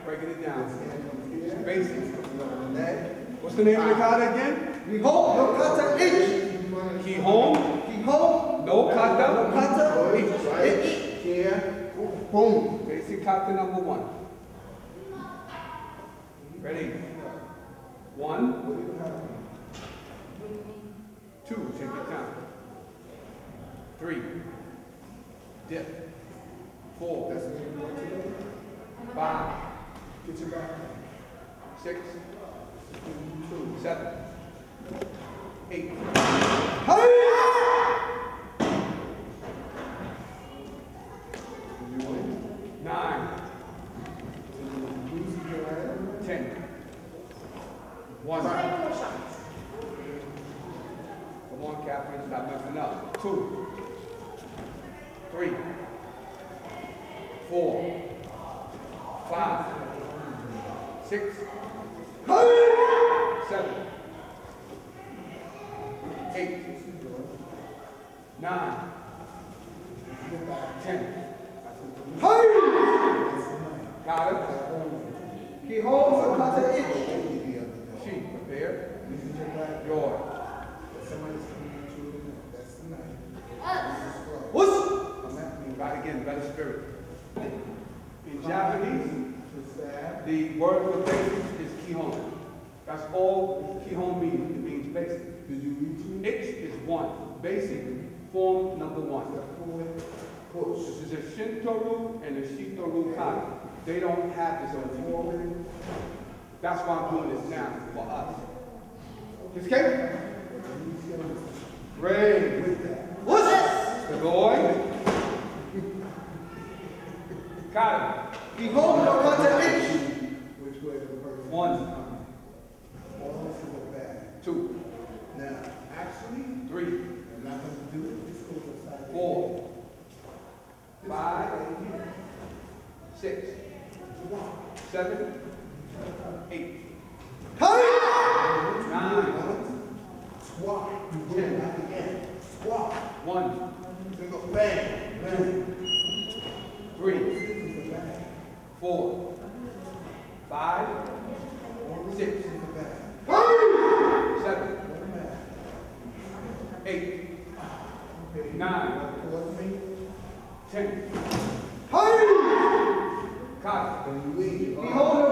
breaking it down. Basics. What's the name of the kata again? Kihon no kata H. Kihon. No kata. H. Here. Boom. Basic kata number 1. Ready? 1. 2. Take your time. 3. Dip. 4. 5. Get your back. 6. 7. 8. 9. 10. 1. Come on, Catherine, stop messing up. 2. 3. 4. 5. 6. 7. 8. 9. 10. Got it? Kihon no kata H. She, prepared. Yours. Whoosh. Right again, better spirit. In Japanese, the word for basic is kihon. That's all kihon means. It means basic. H is 1. Basic, form number 1. This is a Shintoru and a Shitoru kata. They don't have this on TV. That's why I'm doing this now for us. Okay? Great. What's this? The boy. Kata. Kihon no kata H. 1. 2. Now, actually, 3. I'm not going to do it. 4. 5. 6. 7. 8. 9. 10. 1. 3. 4. 5. 6. 7. 8. 9. 10. Kata.